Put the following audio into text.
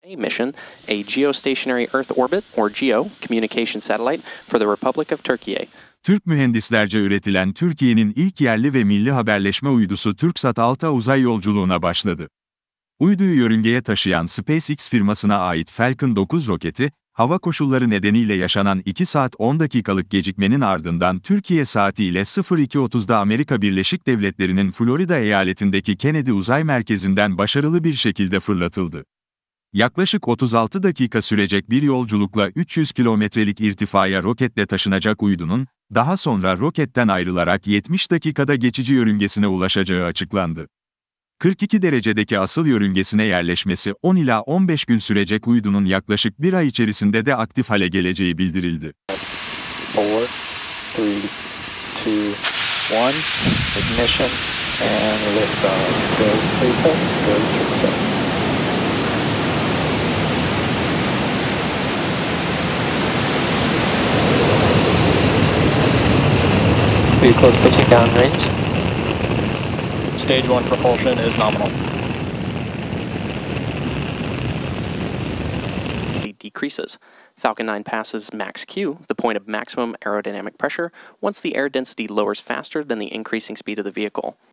mission, a geostationary Earth orbit, or GEO, communication satellite for the Republic of Turkey. Türk mühendislerce üretilen Türkiye'nin ilk yerli ve milli haberleşme uydusu TürkSat 6 uzay yolculuğuna başladı. Uyduyu yörüngeye taşıyan SpaceX firmasına ait Falcon 9 roketi, hava koşulları nedeniyle yaşanan 2 saat 10 dakikalık gecikmenin ardından Türkiye saatiyle 02:30'da Amerika Birleşik Devletleri'nin Florida eyaletindeki Kennedy Uzay Merkezi'nden başarılı bir şekilde fırlatıldı. Yaklaşık 36 dakika sürecek bir yolculukla 300 kilometrelik irtifaya roketle taşınacak uydunun, daha sonra roketten ayrılarak 70 dakikada geçici yörüngesine ulaşacağı açıklandı. 42 derecedeki asıl yörüngesine yerleşmesi 10 ila 15 gün sürecek uydunun yaklaşık bir ay içerisinde de aktif hale geleceği bildirildi. 4, 3, 2, 1, ignition and liftoff. Go people, go TürkSat. Vehicles pitching downrange. Stage 1 propulsion is nominal. Decreases. Falcon 9 passes max Q, the point of maximum aerodynamic pressure, once the air density lowers faster than the increasing speed of the vehicle.